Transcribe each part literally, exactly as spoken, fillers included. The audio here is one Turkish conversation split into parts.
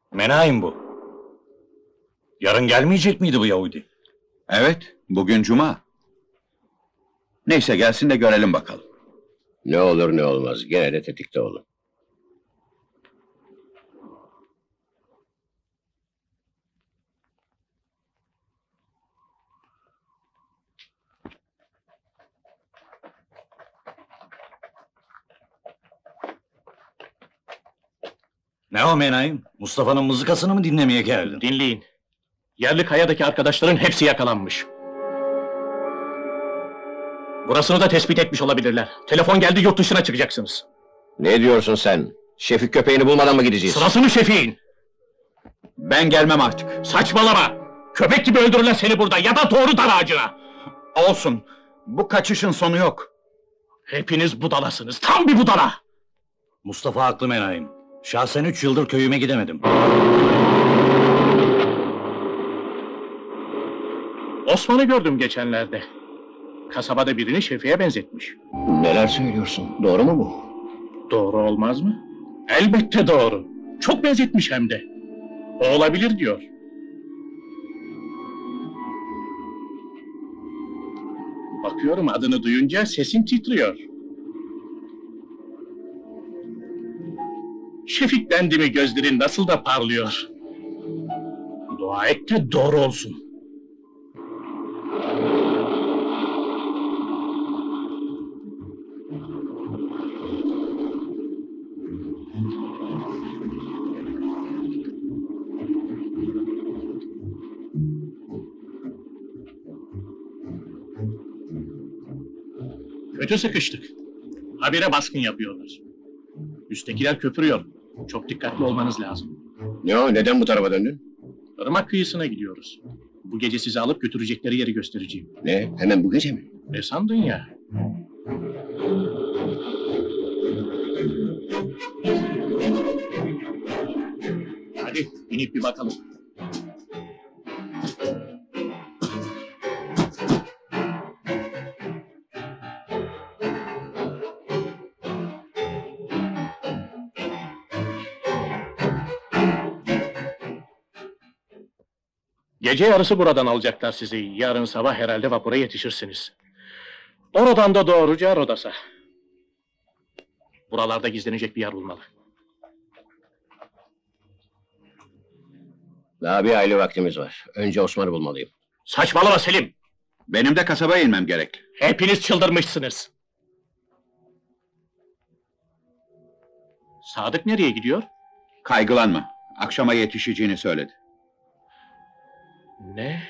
Menaim bu. Yarın gelmeyecek miydi bu Yahudi? Evet, bugün cuma. Neyse gelsin de görelim bakalım. Ne olur ne olmaz, gene de tetikte olun. Ne o Menaim? Mustafa'nın mızıkasını mı dinlemeye geldin? Dinleyin. Yerli kayadaki arkadaşların hepsi yakalanmış. Burasını da tespit etmiş olabilirler. Telefon geldi, yurt dışına çıkacaksınız. Ne diyorsun sen? Şefik köpeğini bulmadan mı gideceğiz? Sırası mı Şefik'in? Ben gelmem artık. Saçmalama! Köpek gibi öldürürler seni burada ya da doğru dar ağacına! Olsun, bu kaçışın sonu yok. Hepiniz budalasınız, tam bir budala! Mustafa haklı Menaim. Şahsen üç yıldır köyüme gidemedim. Osman'ı gördüm geçenlerde. Kasabada birini Şefik'e benzetmiş. Neler söylüyorsun? Doğru mu bu? Doğru olmaz mı? Elbette doğru. Çok benzetmiş hem de. O olabilir diyor. Bakıyorum adını duyunca sesin titriyor. Şefik dendi mi gözlerin nasıl da parlıyor. Dua et de doğru olsun. Kötü sıkıştık. Habire baskın yapıyorlar. Üsttekiler köpürüyor. Çok dikkatli olmanız lazım. Ne o, neden bu tarafa döndün? Irmak kıyısına gidiyoruz. Bu gece sizi alıp götürecekleri yeri göstereceğim. Ne, hemen bu gece mi? Ne sandın ya? Hadi inip bir bakalım. Gece yarısı buradan alacaklar sizi. Yarın sabah herhalde vapura yetişirsiniz. Oradan da doğruca Rodos'a. Buralarda gizlenecek bir yer bulmalı. Daha bir aile vaktimiz var. Önce Osman'ı bulmalıyım. Saçmalama Selim! Benim de kasabaya inmem gerek. Hepiniz çıldırmışsınız. Sadık nereye gidiyor? Kaygılanma, akşama yetişeceğini söyledi. Ne?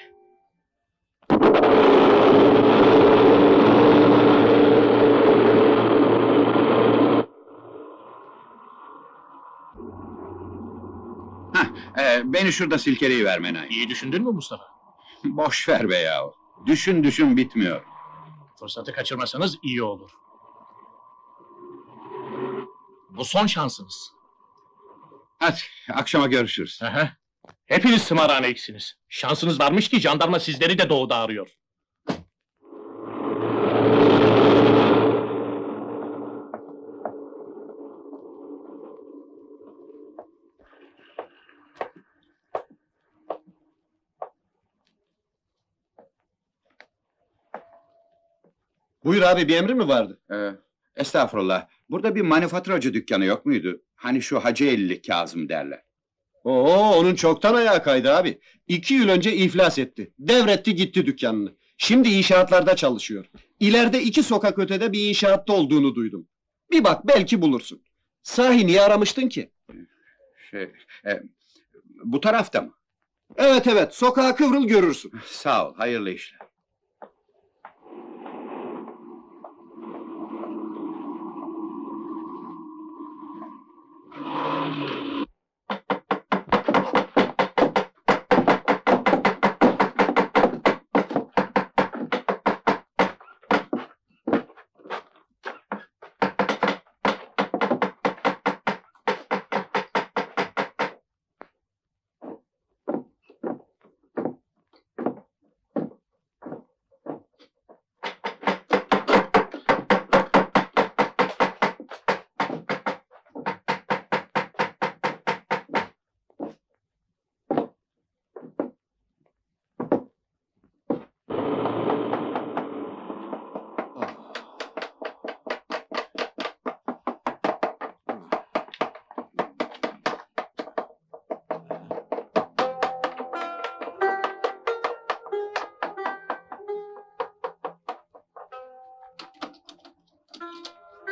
Hah, e, beni şurada silkeleyiver Menay. İyi düşündün mü Mustafa? Boş ver be yahu. Düşün düşün bitmiyor. Fırsatı kaçırmasanız iyi olur. Bu son şansınız. Hadi, akşama görüşürüz. Aha. Hepiniz tımarhaneksiniz. Şansınız varmış ki jandarma sizleri de doğuda arıyor. Buyur abi, bir emrin mi vardı? Ee, estağfurullah, burada bir manifaturacı dükkanı yok muydu? Hani şu Hacıelli Kazım derler. Oo, onun çoktan ayağı kaydı abi. İki yıl önce iflas etti. Devretti gitti dükkanını. Şimdi inşaatlarda çalışıyor. İleride iki sokak ötede bir inşaatta olduğunu duydum. Bir bak, belki bulursun. Sahi niye aramıştın ki? Şey, e, bu tarafta mı? Evet evet, sokağa kıvrıl görürsün. Sağ ol, hayırlı işler.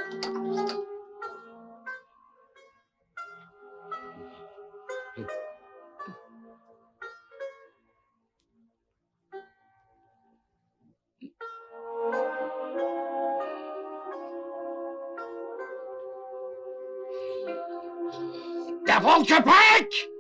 Defol köpek!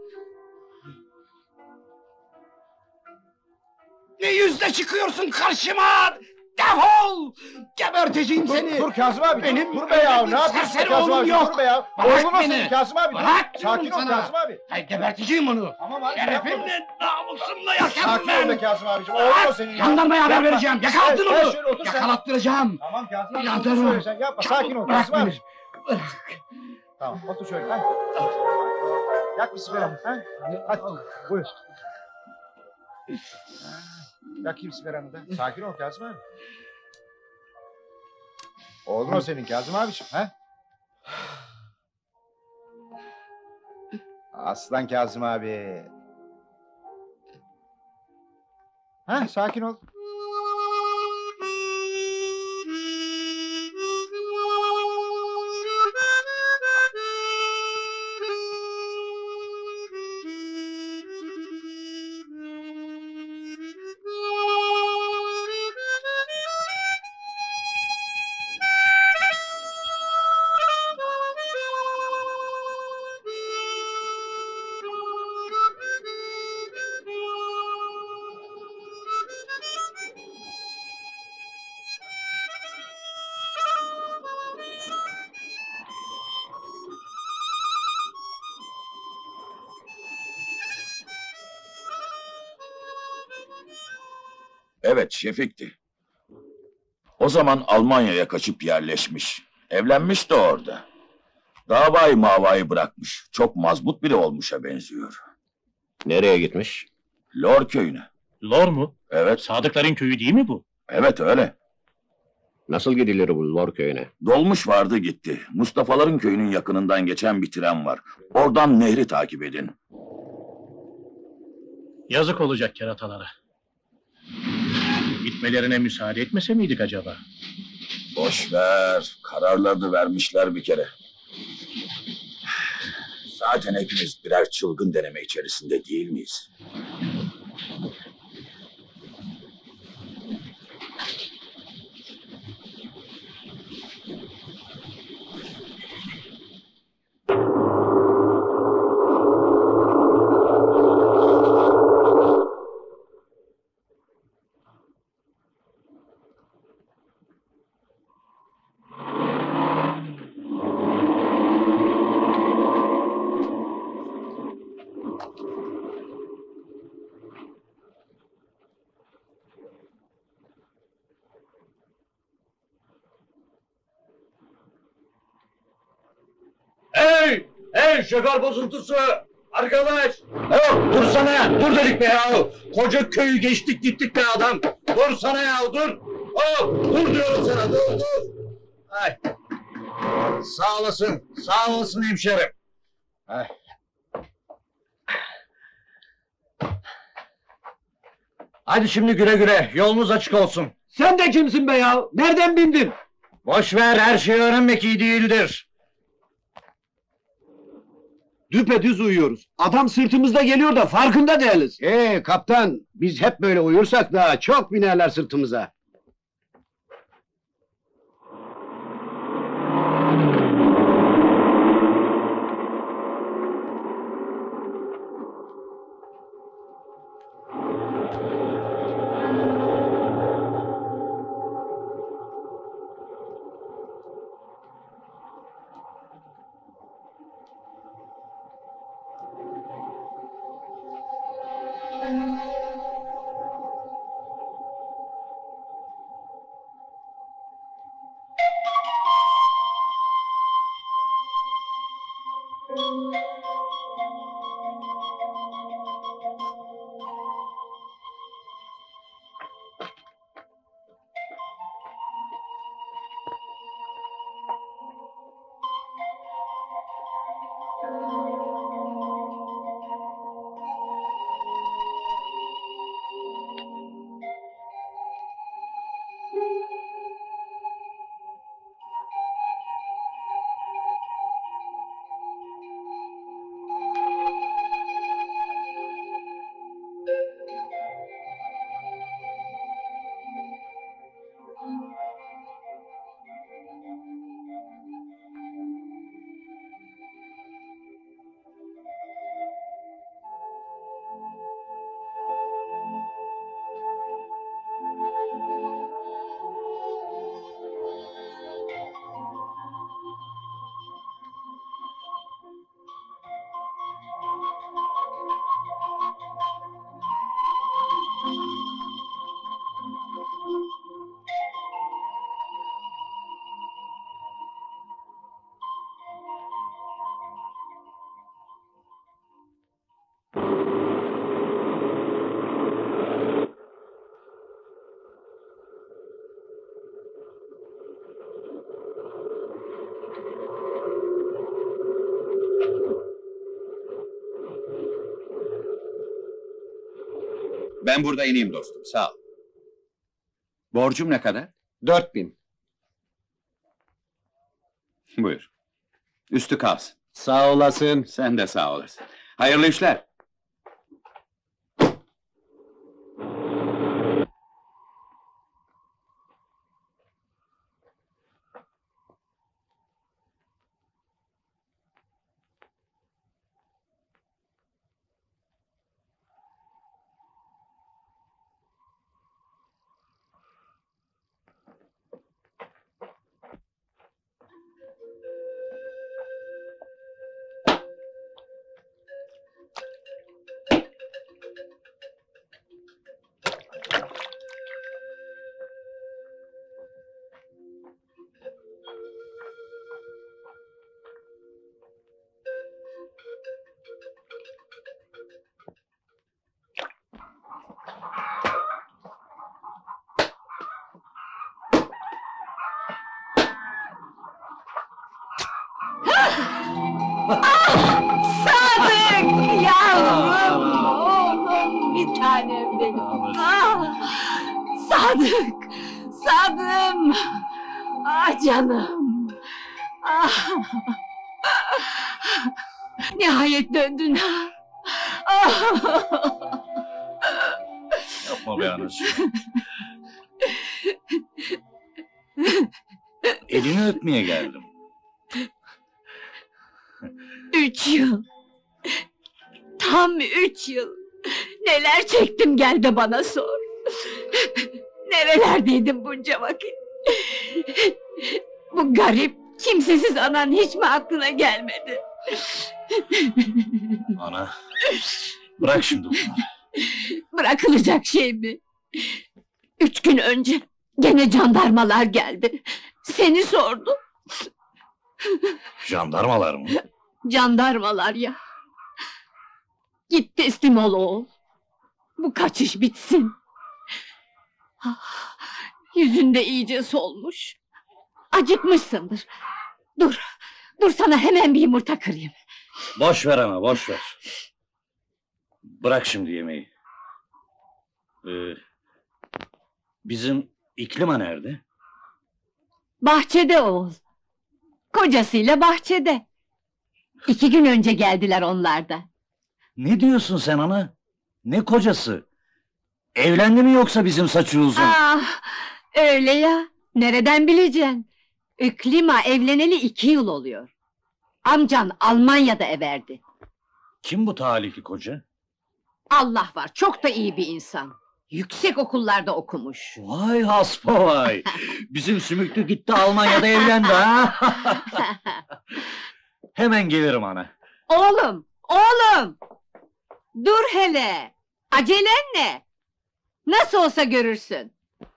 Ne yüzle çıkıyorsun karşıma? Defol! Geberteceğim seni! Dur Kazım abi, Benim dur be ya, öyle bir ne yapıyorsun serseri Kazım oğlum abi, yok. dur be ya. Bırak Oğlum beni. senin Kazım abi, dur. Bırak Sakin diyorum ol sana. Kazım abi. Hayır, geberteceğim onu! Tamam abi, yapma. Şerefimle, namusumla yaşarım Sakin ol ben! be Kazım abicim, oğlum o senin ya. Jandarmaya haber Yapma. vereceğim, yakalattın Gel, gel onu! şöyle otur sen. Yakalattıracağım! Tamam Kazım abi, Jandarma. otur şöyle sen, yapma, sakin ol Bırak Kazım abi. beni. Bırak. Tamam, otur şöyle, ha. Yak bir sigaramı, ha. Hadi, buyur. Ha, yakayım sigaranı da. Sakin ol Kazım abi. Oğlum o senin Kazım abiciğim, ha? Aslan Kazım abi. Ha, sakin ol. Evet, Şefik'ti. O zaman Almanya'ya kaçıp yerleşmiş. Evlenmiş de orada. Davayı mavayı bırakmış. Çok mazbut biri olmuşa benziyor. Nereye gitmiş? Lor köyüne. Lor mu? Evet, Sadıkların köyü değil mi bu? evet öyle. Nasıl gidilir bu Lor köyüne? Dolmuş vardı gitti. Mustafa'ların köyünün yakınından geçen bir tren var. Oradan nehri takip edin. Yazık olacak keratalara. Gitmelerine müsaade etmese miydik acaba? Boş ver. Kararlarını vermişler bir kere. Zaten hepimiz birer çılgın deneme içerisinde değil miyiz? Hey! Hey şoför bozuntusu! Arkadaş! Yok dursana! Dur dedik be yahu! Koca köyü geçtik gittik be adam! Dursana ya dur! Hop! Dur diyorum sana dur dur! Ay! Sağ olasın, sağ olasın hemşerim. Ay. Hadi şimdi güle güle, yolunuz açık olsun. Sen de kimsin be ya? Nereden bindin? Boş ver, her şeyi öğrenmek iyi değildir. Düpedüz uyuyoruz. Adam sırtımızda geliyor da farkında değiliz. Ee kaptan, biz hep böyle uyursak da çok binerler sırtımıza. Ben burada ineyim dostum, sağ ol. Borcum ne kadar? Dört bin. Buyur. Üstü kalsın. Sağ olasın. Sen de sağ olasın. Hayırlı işler. Sadık! Yavrum! Oğlum! Bir tanem benim! Ah! Sadık! Sadım! Ah canım! Ah! Nihayet döndün! Ah! Yapma be anacığım. Elini öpmeye geldim. Üç yıl! Tam üç yıl! Neler çektim gel de bana sor! Nerelerdeydin bunca vakit? Bu garip, kimsesiz anan hiç mi aklına gelmedi? Ana, bırak şimdi bunları. Bırakılacak şey mi? Üç gün önce gene jandarmalar geldi. Seni sordu. Jandarmalar mı? Jandarmalar ya. Git teslim ol oğul. Bu kaçış bitsin. Ah, yüzünde iyice solmuş. Acıkmışsındır. Dur, dur sana hemen bir yumurta kırayım. Boş ver ana, boş ver. Bırak şimdi yemeği. Ee, bizim İklima nerede? Bahçede oğul. Kocasıyla bahçede. İki gün önce geldiler onlar da. Ne diyorsun sen ana? Ne kocası? Evlendi mi yoksa bizim saçı uzun? Ah, öyle ya. Nereden bileceksin? İklima evleneli iki yıl oluyor. Amcan Almanya'da everdi. Kim bu talihli koca? Allah var, çok da iyi bir insan. Yüksek okullarda okumuş. Vay haspa vay! Bizim Sümüklü gitti Almanya'da evlendi ha! Hemen gelirim ana. Oğlum, oğlum! Dur hele! Acelen ne? Nasıl olsa görürsün.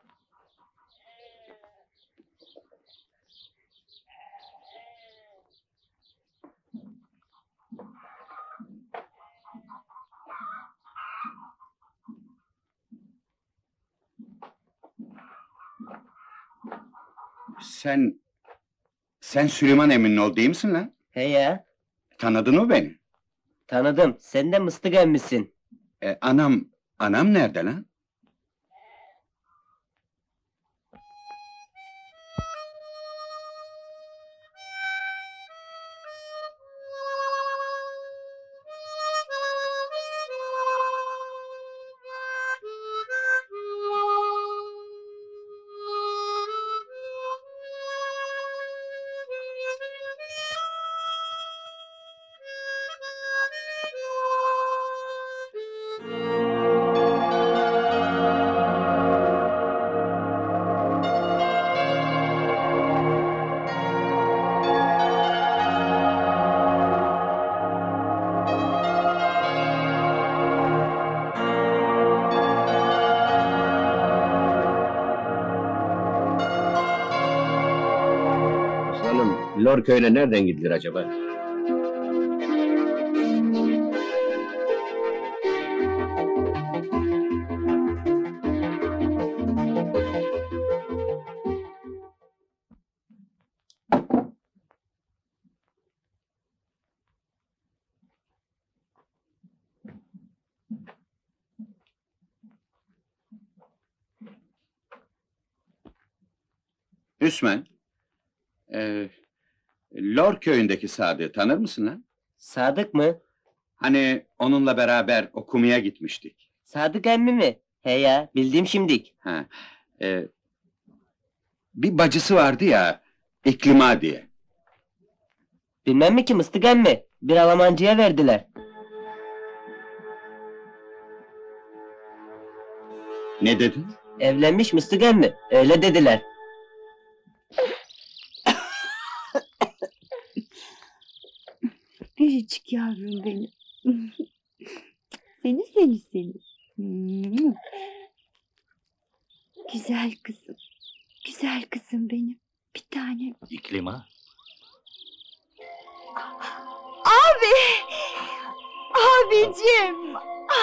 Sen... Sen Süleyman Emin'in oğlu değil misin lan? He ya, Tanıdın mı beni? tanıdım. Sen de mıstık emmisin. E, anam... Anam nerede lan? Lor köyüne nereden gidilir acaba? Hüsmen. Ee, Lor köyündeki Sadık'ı tanır mısın lan? Sadık mı? Hani onunla beraber okumaya gitmiştik. Sadık emmi mi? He ya, bildim şimdik. Ha. e, bir bacısı vardı ya, İklima diye. Bilmem mi ki mıstık emmi? Bir Almancıya verdiler. Ne dedin? Evlenmiş mıstık emmi, öyle dediler. Biricik yavrum benim. Seni seni seni. Güzel kızım. Güzel kızım benim. Bir tanem. İklima. Abi! Abicim!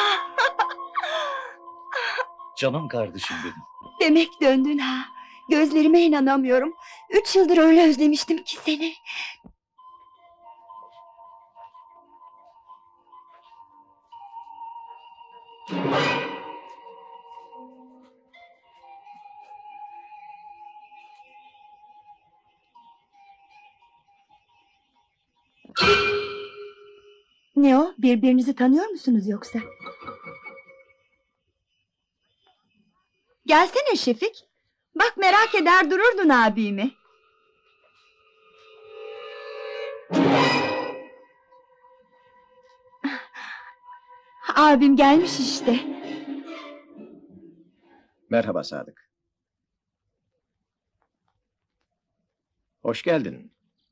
Canım kardeşim benim. Demek döndün ha. Gözlerime inanamıyorum. Üç yıldır öyle özlemiştim ki seni. Ne o? Birbirinizi tanıyor musunuz yoksa? Gelsene Şefik. Bak merak eder dururdun abimi. Abim gelmiş işte. Merhaba Sadık. Hoş geldin.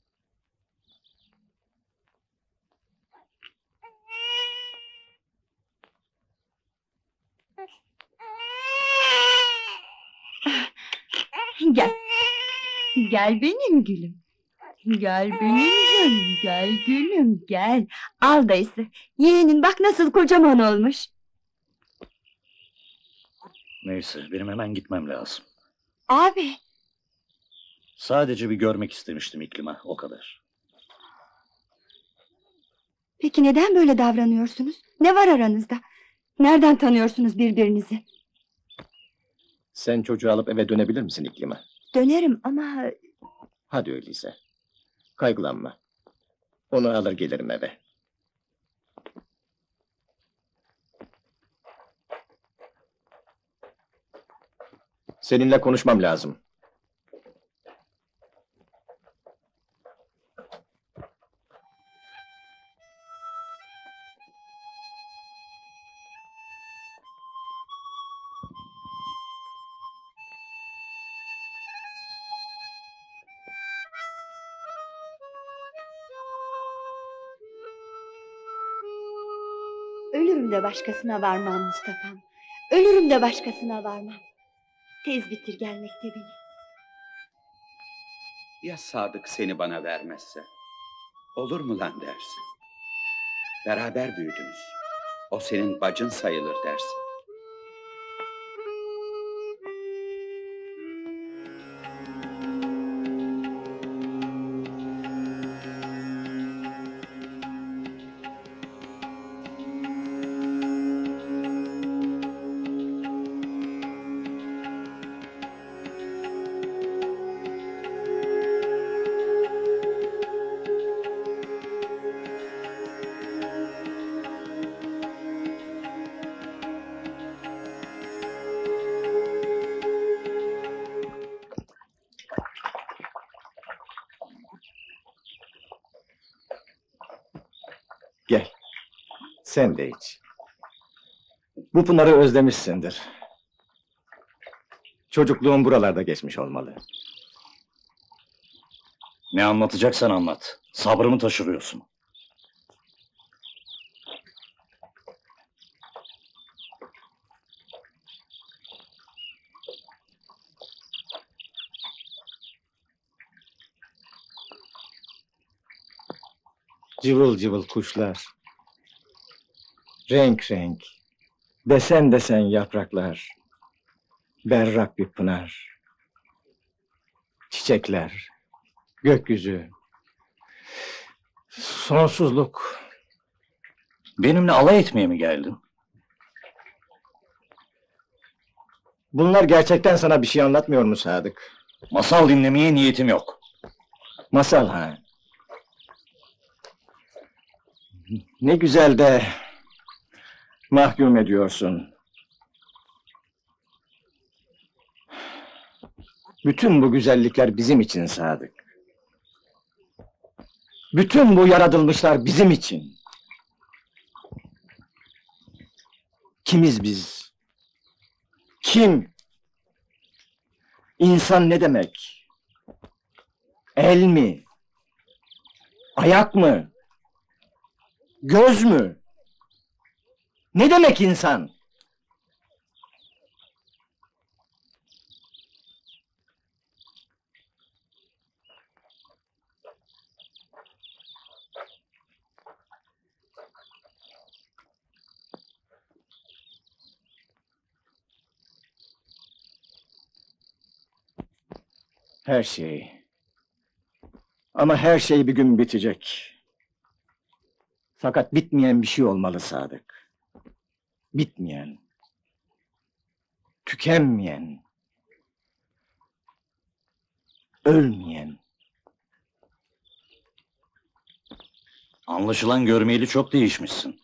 Gel. Gel benim gülüm. Gel benim canım, gel gülüm, gel. Al dayısı. Yeğenin bak nasıl kocaman olmuş. Neyse, benim hemen gitmem lazım. Abi. Sadece bir görmek istemiştim İklima, o kadar. Peki neden böyle davranıyorsunuz? Ne var aranızda? Nereden tanıyorsunuz birbirinizi? Sen çocuğu alıp eve dönebilir misin İklima? Dönerim ama... Hadi öyleyse. Kaygılanma. Onu alır gelirim eve. Seninle konuşmam lazım. Ölürüm de başkasına varmam Mustafa'm. Ölürüm de başkasına varmam. Tez bitir gelmekte beni. Ya Sadık seni bana vermezse? Olur mu lan dersin? Beraber büyüdünüz. O senin bacın sayılır dersin. Gel. Sen de iç. Bu Pınar'ı özlemişsindir. Çocukluğun buralarda geçmiş olmalı. Ne anlatacaksan anlat. Sabrımı taşırıyorsun. Cıvıl cıvıl kuşlar. Renk renk. Desen desen yapraklar. Berrak bir pınar. Çiçekler. Gökyüzü. Sonsuzluk. Benimle alay etmeye mi geldin? Bunlar gerçekten sana bir şey anlatmıyor mu Sadık? Masal dinlemeye niyetim yok. Masal ha. Ne güzel de mahkum ediyorsun. Bütün bu güzellikler bizim için Sadık. Bütün bu yaratılmışlar bizim için. Kimiz biz? Kim? İnsan ne demek? El mi? Ayak mı? Göz mü? Ne demek insan? Her şey. Ama her şey bir gün bitecek. Fakat bitmeyen bir şey olmalı Sadık. Bitmeyen. Tükenmeyen. Ölmeyen. Anlaşılan görmeyeli çok değişmişsin.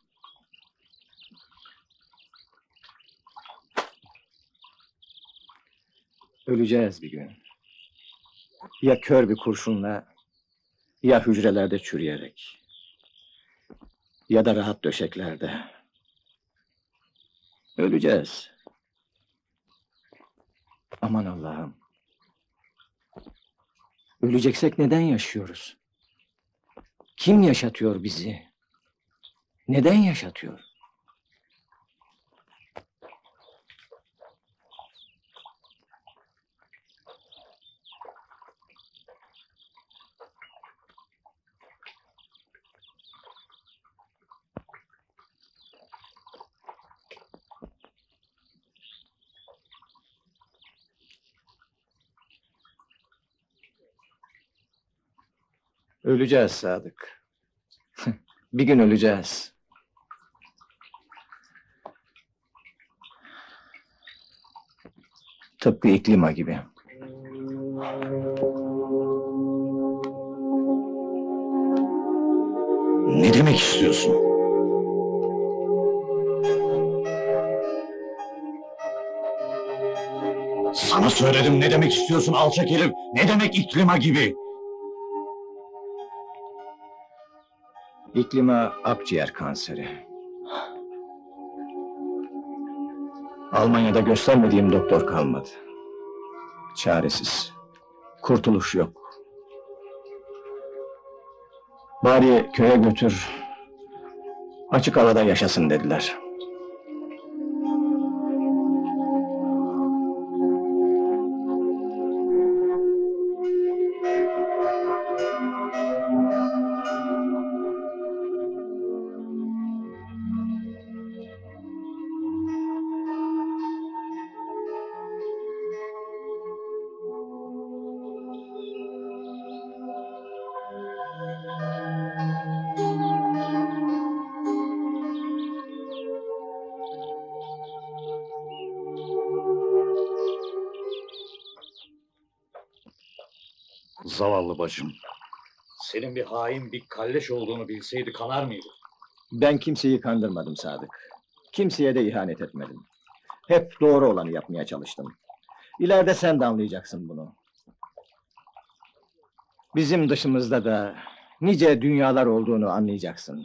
Öleceğiz bir gün. Ya kör bir kurşunla, ya hücrelerde çürüyerek. Ya da rahat döşeklerde. Öleceğiz. Aman Allah'ım. Öleceksek neden yaşıyoruz? Kim yaşatıyor bizi? Neden yaşatıyor? Öleceğiz Sadık. Bir gün öleceğiz. Tıpkı iklima gibi. Ne demek istiyorsun? Sana söyledim ne demek istiyorsun alçak herif? Ne demek iklima gibi? İklima akciğer kanseri. Almanya'da göstermediğim doktor kalmadı. Çaresiz. Kurtuluş yok. Bari köye götür. Açık havada yaşasın dediler. Zavallı bacım. Senin bir hain, bir kalleş olduğunu bilseydi kanar mıydı? Ben kimseyi kandırmadım Sadık. Kimseye de ihanet etmedim. Hep doğru olanı yapmaya çalıştım. İleride sen de anlayacaksın bunu. Bizim dışımızda da nice dünyalar olduğunu anlayacaksın.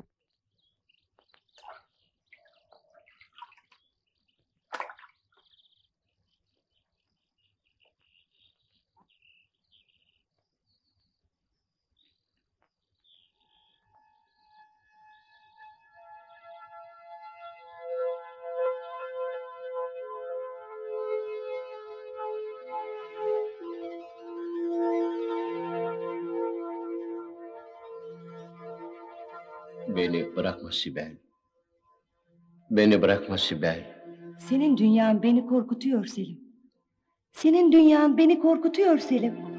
Beni bırakma Sibel. Beni bırakma Sibel. Senin dünyan beni korkutuyor Selim. Senin dünyan beni korkutuyor Selim.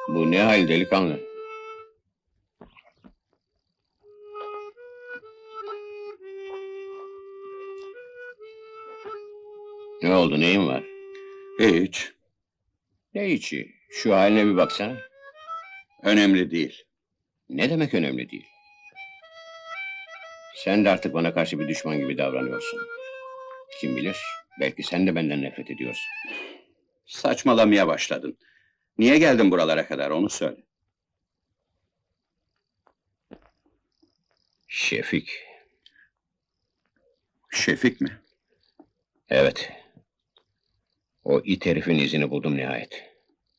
Bu ne hal delikanlı? Ne oldu, neyin var? Hiç. Ne içi? Şu haline bir baksana. Önemli değil. Ne demek önemli değil? Sen de artık bana karşı bir düşman gibi davranıyorsun. Kim bilir, belki sen de benden nefret ediyorsun. Saçmalamaya başladın. Niye geldin buralara kadar, onu söyle. Şefik. Şefik mi? Evet. O it herifin izini buldum nihayet.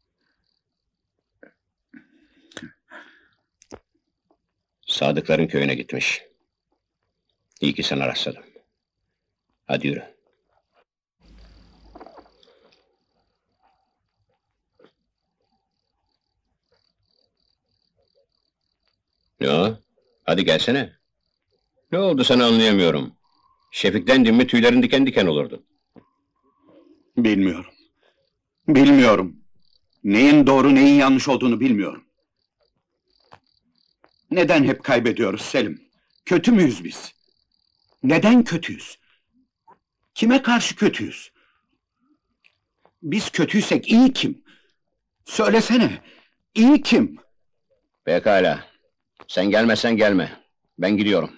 Sadıkların köyüne gitmiş. İyi ki sana rastladım. Hadi yürü. Ne o? Hadi gelsene. Ne oldu sana anlayamıyorum. Şefik'ten mi tüylerin diken diken olurdu. Bilmiyorum. Bilmiyorum. Neyin doğru, neyin yanlış olduğunu bilmiyorum. Neden hep kaybediyoruz Selim? Kötü müyüz biz? Neden kötüyüz? Kime karşı kötüyüz? Biz kötüysek iyi kim? Söylesene, iyi kim? Pekala. Sen gelmezsen gelme. Ben gidiyorum.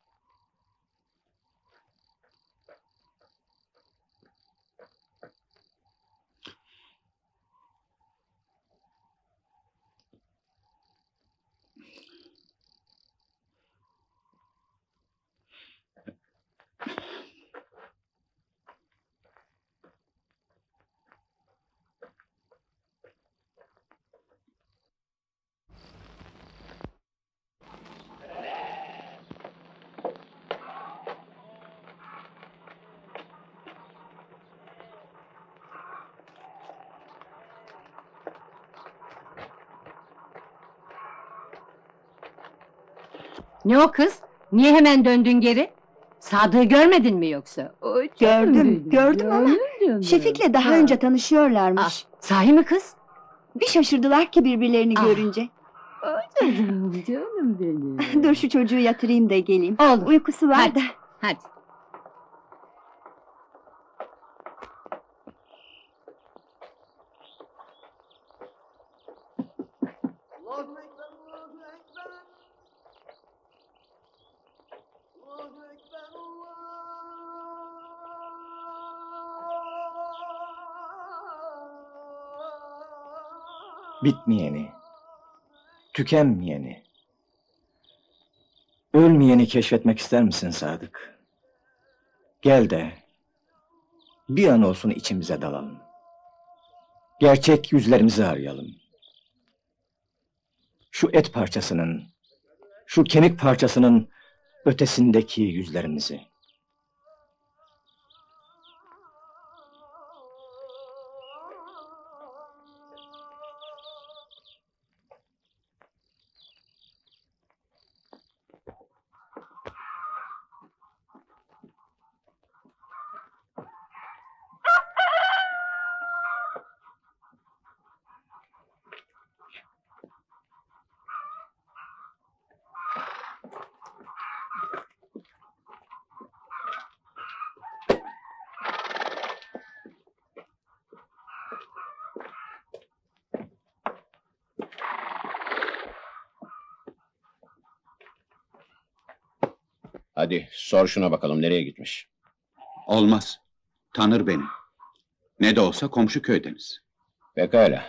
Ne o kız? Niye hemen döndün geri? Sadık'ı görmedin mi yoksa? Oy, canım Gördüm, benim, gördüm ama canım canım. Şefik'le daha Ha. önce tanışıyorlarmış. Ah, sahi mi kız? Bir şaşırdılar ki birbirlerini Ah. görünce. Oy, canım, canım benim. Dur şu çocuğu yatırayım da geleyim. Olur. Uykusu var Hadi, da. hadi. Bitmeyeni, tükenmeyeni, ölmeyeni keşfetmek ister misin Sadık? Gel de bir an olsun içimize dalalım. Gerçek yüzlerimizi arayalım. Şu et parçasının, şu kemik parçasının ötesindeki yüzlerimizi. Hadi sor şuna bakalım nereye gitmiş. Olmaz. Tanır beni. Ne de olsa komşu köydeniz. Pekala.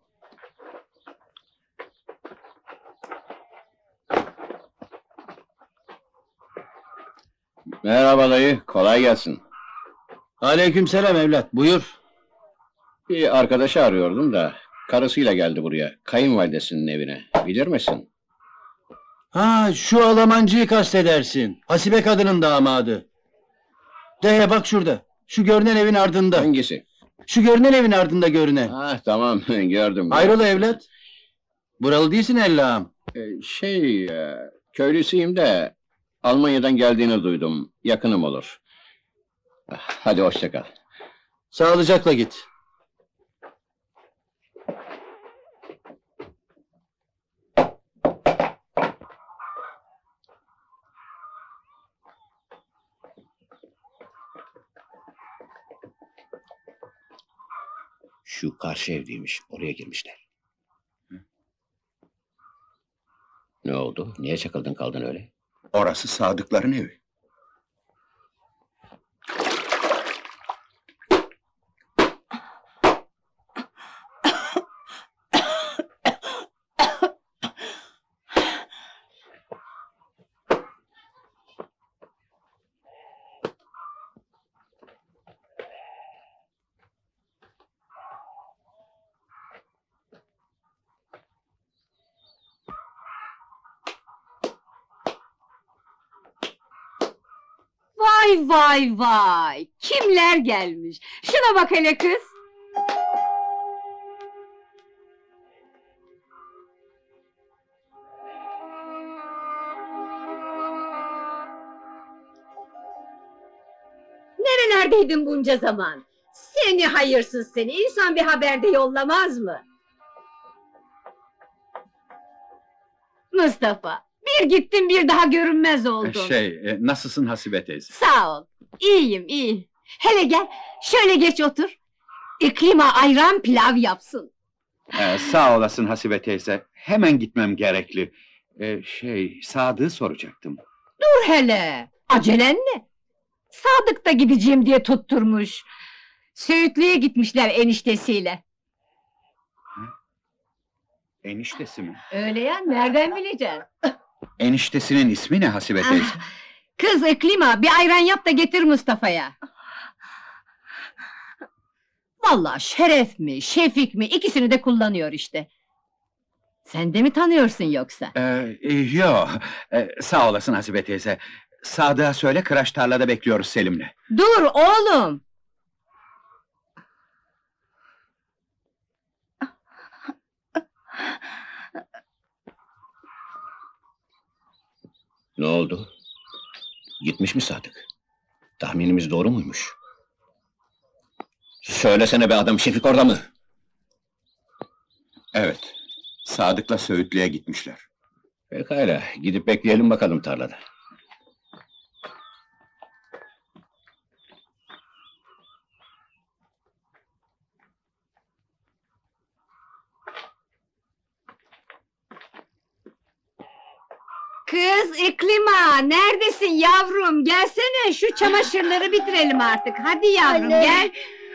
Merhaba dayı, kolay gelsin. Aleykümselam evlat, buyur. Bir arkadaşı arıyordum da, karısıyla geldi buraya, kayınvalidesinin evine. Bilir misin? Ha, şu Almancıyı kastedersin. Hasibe kadının damadı. De bak şurada. Şu görünen evin ardında. Hangisi? Şu görünen evin ardında görünen. Ah tamam, gördüm. Hayrola evlat? Buralı değilsin Allah'ım. Ee, şey, e, köylüsüyüm de Almanya'dan geldiğini duydum. Yakınım olur. Ah, hadi hoşça kal. Sağlıcakla git. Şu karşı evdeymiş, oraya girmişler. Ne oldu? Niye çakıldın kaldın öyle? Orası Sadıkların evi. Vay vay vay! Kimler gelmiş? Şuna bak hele kız! Nerelerdeydin bunca zaman? Seni hayırsız seni! İnsan bir haber de yollamaz mı? Mustafa! Bir gittin bir daha görünmez oldun. Şey, e, nasılsın Hasibe teyze? Sağ ol. İyiyim, iyi. Hele gel, şöyle geç otur. İklima ayran pilav yapsın. Ee, sağ olasın Hasibe teyze. Hemen gitmem gerekli. Ee, şey, Sadık'ı soracaktım. Dur hele, acelen ne? Sadık da gideceğim diye tutturmuş. Söğütlü'ye gitmişler eniştesiyle. Eniştesi mi? Öyle ya, nereden bileceksin? Eniştesinin ismi ne Hasibe teyze? Kız İklima, bir ayran yap da getir Mustafa'ya. Vallahi Şeref mi, Şefik mi, ikisini de kullanıyor işte. Sen de mi tanıyorsun yoksa? Ee, e, yo, ee, sağ olasın Hasibe teyze. Sadık'a söyle, kıraç tarlada bekliyoruz Selim'le. Dur oğlum! Ne oldu? Gitmiş mi Sadık? Tahminimiz doğru muymuş? Söylesene be adam, Şefik orada mı? Evet, Sadık'la Söğütlü'ye gitmişler. Pekala, gidip bekleyelim bakalım tarlada. Kız İklima, neredesin yavrum? Gelsene, şu çamaşırları bitirelim artık. Hadi yavrum, Anne. gel.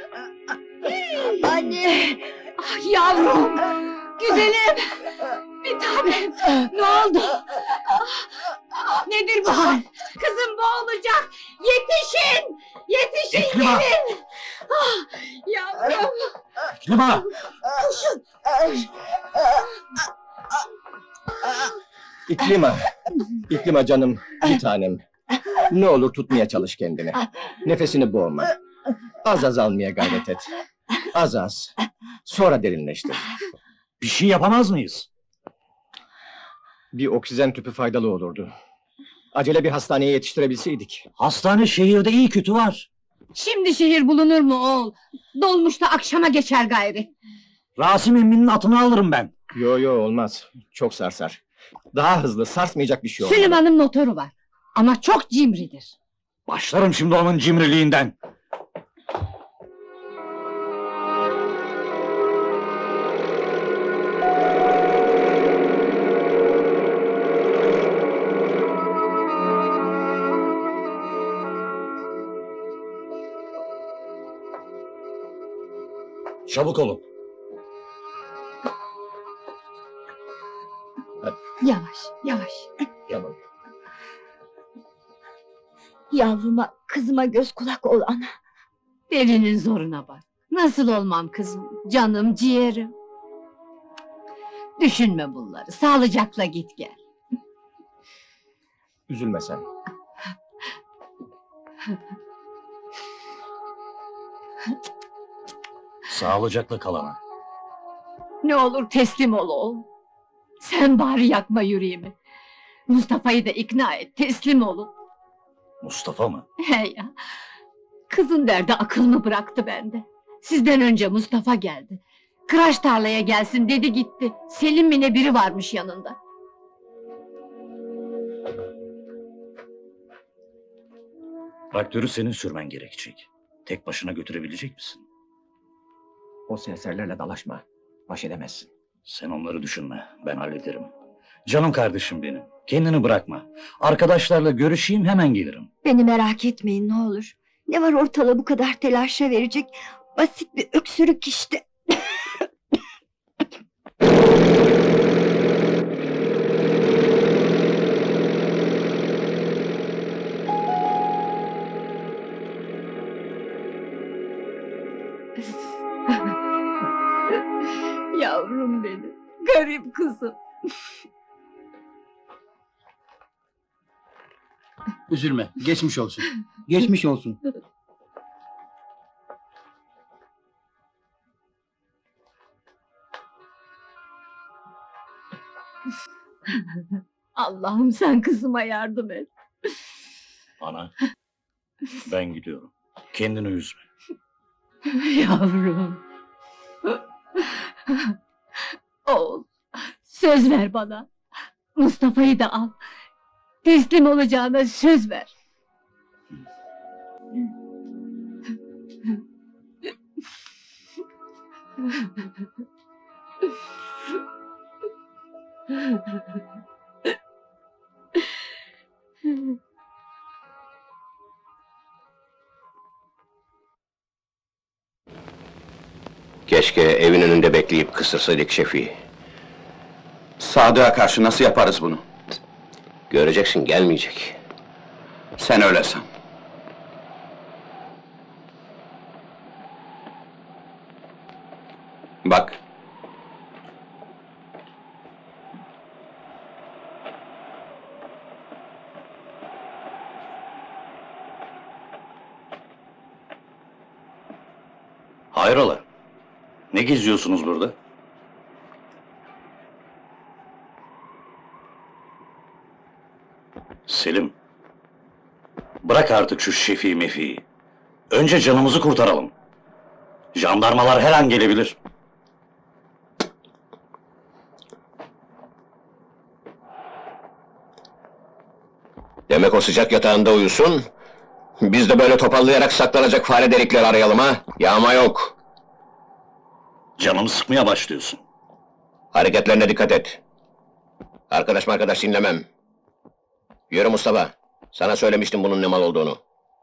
Anne! Ah yavrum! Güzelim! Bir tanem! Ne oldu? Ah, nedir bu hal? Kızım boğulacak! Yetişin! Yetişin İklima! gelin! Ah, yavrum! İklima! Koşun! İklima, İklima canım, bir tanem. Ne olur tutmaya çalış kendini. Nefesini boğma. Az az almaya gayret et. Az az. Sonra derinleştir. Bir şey yapamaz mıyız? Bir oksijen tüpü faydalı olurdu. Acele bir hastaneye yetiştirebilseydik. Hastane şehirde iyi kötü var. Şimdi şehir bulunur mu oğul? Dolmuşta akşama geçer gayri. Rasim emminin atını alırım ben. Yo yo olmaz. Çok sarsar. Daha hızlı, sarsmayacak bir şey olmalı. Süleyman'ın motoru var. Ama çok cimridir. Başlarım şimdi onun cimriliğinden. Çabuk olun. Yavaş, yavaş. Tamam. Yavruma, kızıma göz kulak ol ana. Delinin zoruna bak. Nasıl olmam kızım, canım, ciğerim. Düşünme bunları, sağlıcakla git gel. Üzülme sen. Sağlıcakla kalana. Ne olur teslim ol oğlum. Sen bari yakma yüreğimi. Mustafa'yı da ikna et, teslim olun. Mustafa mı? He ya! Kızın derdi akıl mı bıraktı bende? Sizden önce Mustafa geldi. Kıraç tarlaya gelsin dedi gitti. Selim mi ne biri varmış yanında. Traktörü senin sürmen gerekecek. Tek başına götürebilecek misin? O serserlerle dalaşma. Baş edemezsin. Sen onları düşünme, ben hallederim. Canım kardeşim benim, kendini bırakma. Arkadaşlarla görüşeyim, hemen gelirim. Beni merak etmeyin ne olur. Ne var ortalığı bu kadar telaşa verecek? Basit bir öksürük işte. Yavrum benim, garip kızım. Üzülme, geçmiş olsun. Geçmiş olsun. Allah'ım sen kızıma yardım et. Ana, ben gidiyorum. Kendini üzme. Yavrum. Oğul, söz ver bana. Mustafa'yı da al. Teslim olacağına söz ver. Keşke evin önünde bekleyip kısırsaydık Şefik'i. Sadık'a karşı nasıl yaparız bunu? Göreceksin, gelmeyecek. Sen öyle san. Bak. Hayrola? Ne geziyorsunuz burada? Selim. Bırak artık şu Şefi mefiyi. Önce canımızı kurtaralım. Jandarmalar her an gelebilir. Demek o sıcak yatağında uyusun, biz de böyle topallayarak saklanacak fare delikleri arayalım ha? Yağma yok. Canımı sıkmaya başlıyorsun. Hareketlerine dikkat et. Arkadaş arkadaş dinlemem. Yürü Mustafa, sana söylemiştim bunun ne mal olduğunu.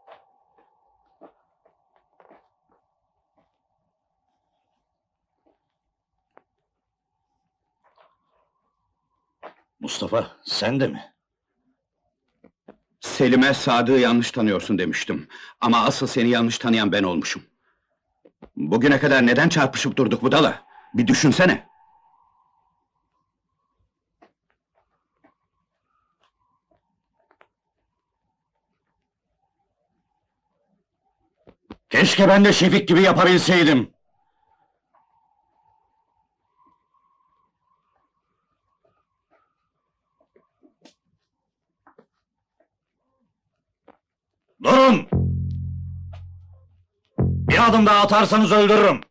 Mustafa, sen de mi? Selim'e Sadık'ı yanlış tanıyorsun demiştim. Ama asıl seni yanlış tanıyan ben olmuşum. Bugüne kadar neden çarpışıp durduk budala? Bir düşünsene. Keşke ben de Şefik gibi yapabilseydim. Durun! Bir adım daha atarsanız öldürürüm.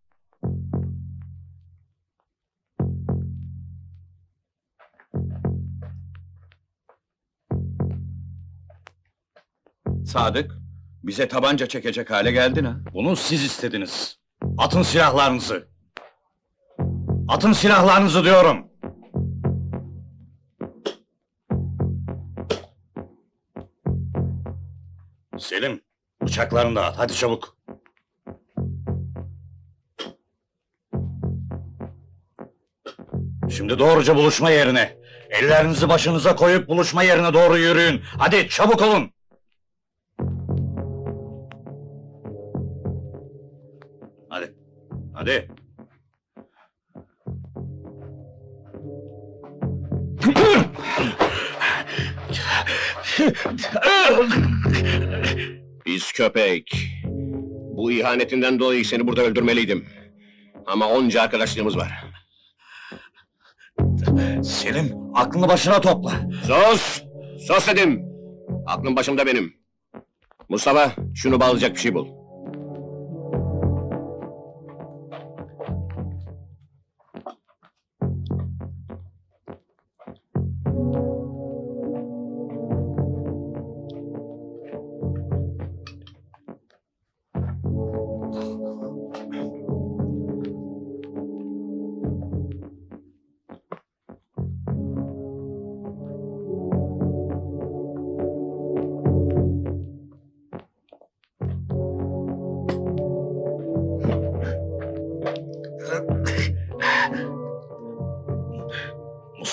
Sadık, bize tabanca çekecek hale geldin ha. Bunu siz istediniz. Atın silahlarınızı. Atın silahlarınızı diyorum. Selim, bıçaklarını da at, hadi çabuk. Şimdi doğruca buluşma yerine. Ellerinizi başınıza koyup buluşma yerine doğru yürüyün. Hadi çabuk olun. Hadi, hadi. Pis köpek! Bu ihanetinden dolayı seni burada öldürmeliydim. Ama onca arkadaşlığımız var. Selim, aklını başına topla. Sus! Sus dedim! Aklım başımda benim. Mustafa, şunu bağlayacak bir şey bul.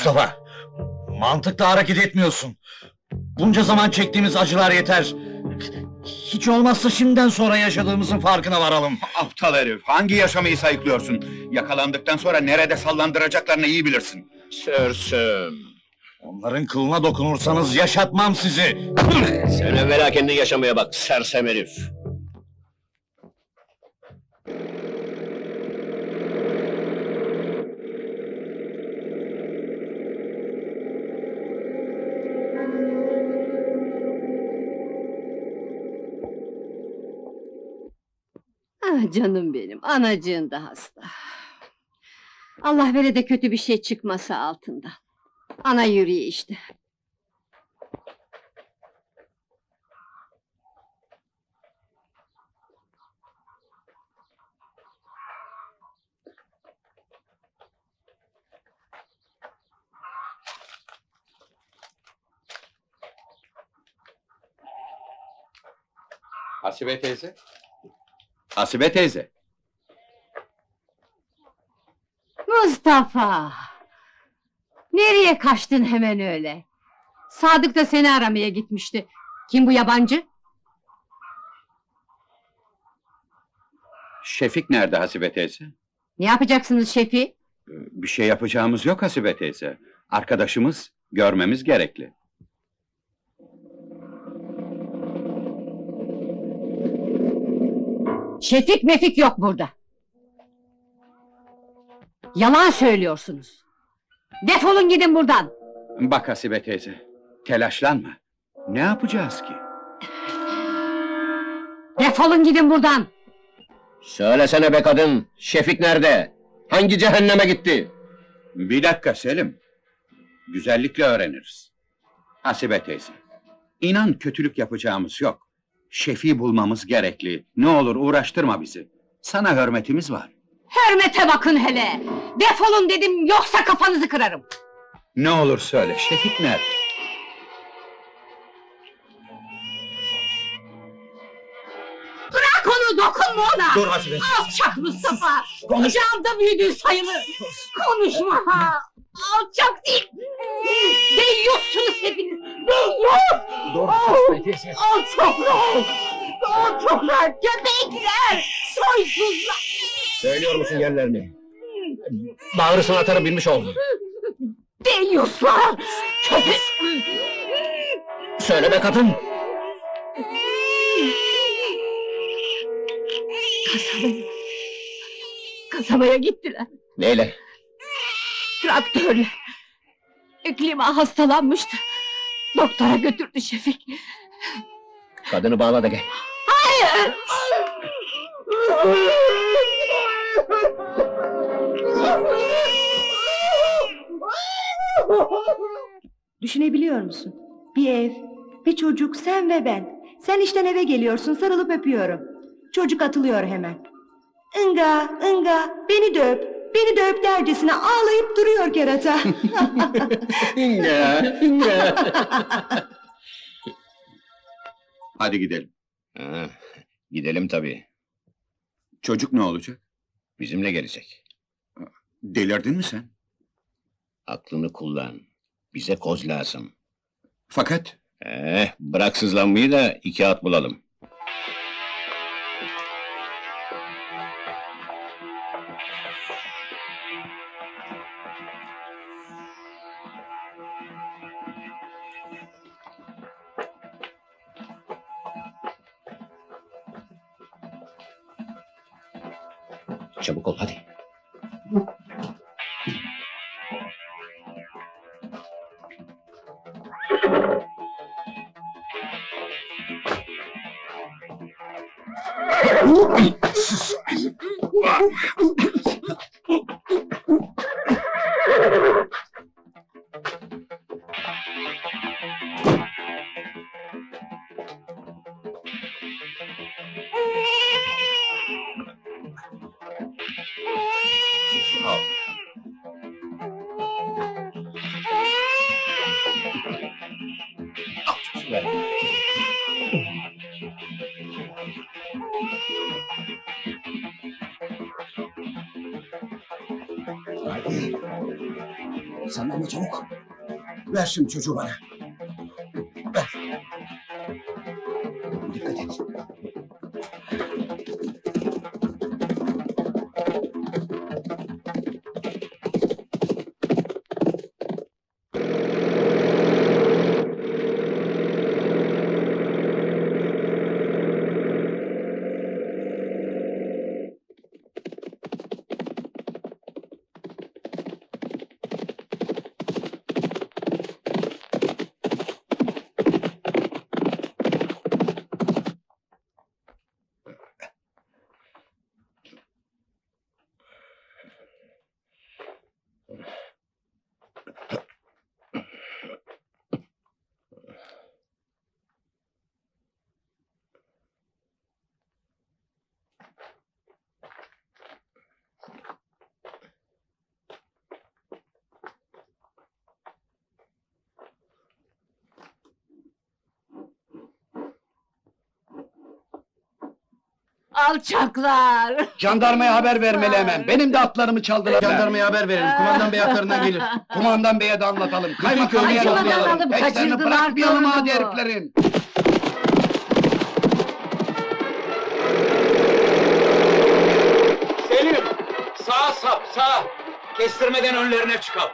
Mustafa, mantıklı hareket etmiyorsun. Bunca zaman çektiğimiz acılar yeter. Hiç olmazsa şimdiden sonra yaşadığımızın farkına varalım. Aptal herif, hangi yaşamayı sayıklıyorsun? Yakalandıktan sonra nerede sallandıracaklarını iyi bilirsin. Sersem. Onların kılına dokunursanız yaşatmam sizi. Sen evvela kendin yaşamaya bak, sersem herif. Ah canım benim, anacığın da hasta. Allah vere de kötü bir şey çıkmasa altında. Ana yüreği işte. Hasibe teyze. Hasibe teyze. Mustafa! Nereye kaçtın hemen öyle? Sadık da seni aramaya gitmişti. Kim bu yabancı? Şefik nerede Hasibe teyze? Ne yapacaksınız Şefi? Bir şey yapacağımız yok Hasibe teyze. Arkadaşımız, görmemiz gerekli. Şefik mefik yok burada. Yalan söylüyorsunuz. Defolun gidin buradan. Bak Hasibe teyze, telaşlanma. Ne yapacağız ki? Defolun gidin buradan. Söylesene be kadın, Şefik nerede? Hangi cehenneme gitti? Bir dakika Selim. Güzellikle öğreniriz. Hasibe teyze, inan kötülük yapacağımız yok. Şefi bulmamız gerekli. Ne olur uğraştırma bizi. Sana hürmetimiz var. Hürmete bakın hele! Defolun dedim, yoksa kafanızı kırarım! Ne olur söyle, Şefik nerede? Bırak onu, dokunma ona! Dur Hasibe! Alçak Mustafa! Konuş! Kucağımda büyüdüğün sayılır! Konuşma ha! Alçak değil! Deyyusunuz hepiniz! Deyyus! Dur Hasibe teyze! Alçaklar! Alçaklar! Köpekler! Soysuzlar! Söylüyor musun yerlerini? Bağrısını atarım bilmiş oldum. Deyyuslar! Köpek! Söyle be kadın! Kasabaya... Kasabaya gittiler. Neyle? Traktörle. Eklima hastalanmıştı. Doktora götürdü Şefik. Kadını bağla da gel. Hayır! Düşünebiliyor musun? Bir ev, bir çocuk, sen ve ben. Sen işten eve geliyorsun, sarılıp öpüyorum. Çocuk atılıyor hemen. Inga, Inga, beni de öp, beni de öp dercesine ağlayıp duruyor kerata. İnga, İnga. Hadi gidelim. Ha, gidelim tabii. Çocuk ne olacak? Bizimle gelecek. Delirdin mi sen? Aklını kullan. Bize koz lazım. Fakat... Eh, bırak sızlanmayı da iki at bulalım. Çabuk ol hadi. Hadi. Sandalye çabuk. Ver şimdi çocuğu bana. Ver. Dikkat et. Alçaklar! Jandarmaya haber vermeli hemen. Benim de atlarımı çaldılar. Jandarmaya haber verelim. Kumandan bey atlarından gelir. Kumandan beye de anlatalım. Kaymakamlığa köyü toplayalım. alıp Peşlerini kaçırdılar bırakmayalım torunumu. hadi heriflerin. Selim! Sağa sap, sağa! Kestirmeden önlerine çıkalım.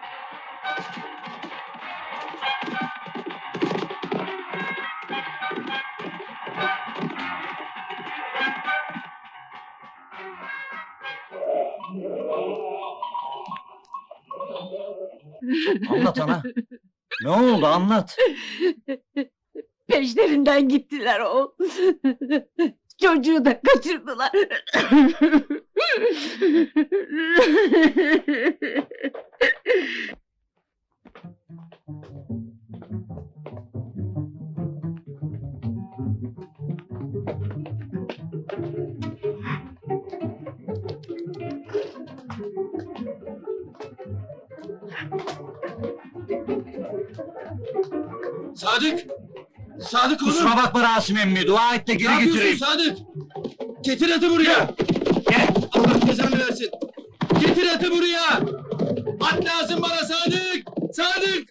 Anlat ana. Ne oldu anlat. Peşlerinden gittiler o. Çocuğu da kaçırdılar. Sadık! Sadık oğlum! Kusura bakma Rasim emmi, dua et de geri Ne getireyim. yapıyorsun Sadık? Getir atı buraya! Gel! Allah cezanı versin! Getir atı buraya! At lazım bana Sadık! Sadık!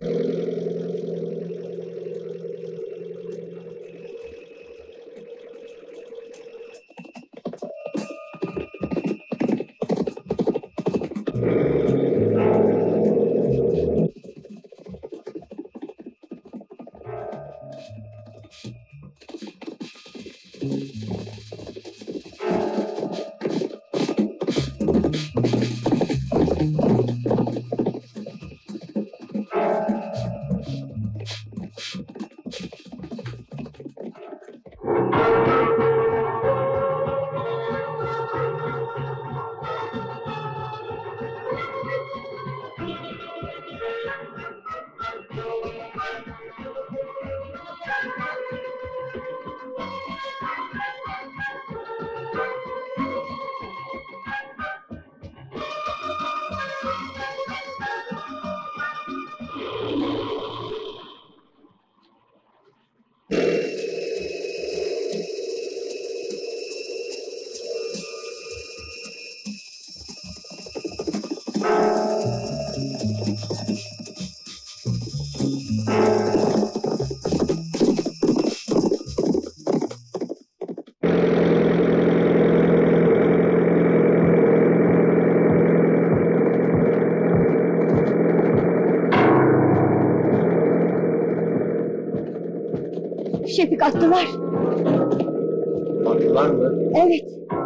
Şefik attılar. Attılar mı? Evet.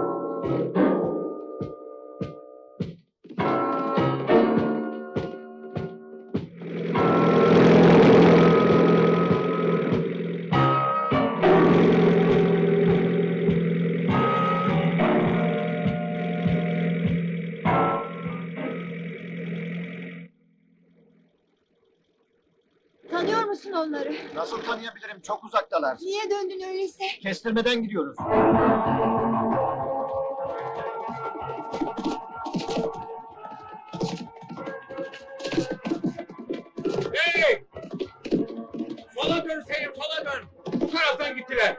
Tanıyor musun onları? Nasıl tanıyabilirim? Çok uzaktalar. Niye döndün öyleyse? Kestirmeden gidiyoruz. Hey! Sola dön Selim, sola dön! Bu taraftan gittiler.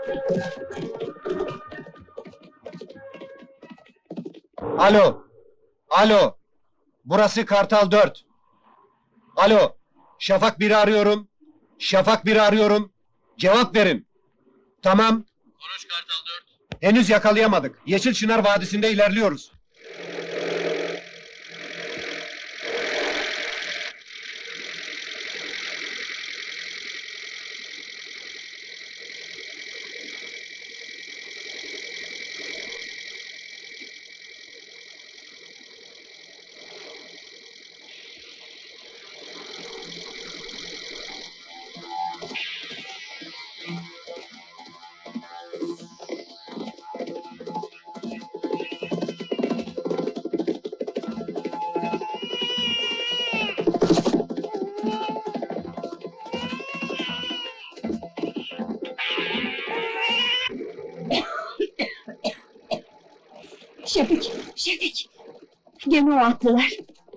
Alo. Alo. Burası Kartal dört. Alo. Şafak biri arıyorum. Şafak biri arıyorum. Cevap verin. Tamam. Konuş Kartal dört. Henüz yakalayamadık. Yeşilçınar Vadisi'nde ilerliyoruz. Şefik, Şefik! Gene o attılar.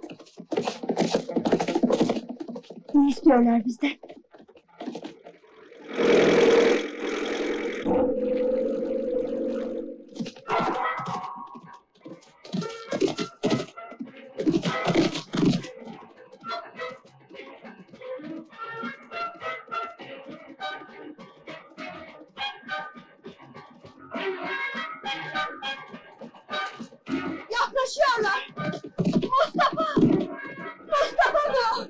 Ne istiyorlar bizden? Yaklaşıyorlar! Mustafa! Mustafa bu!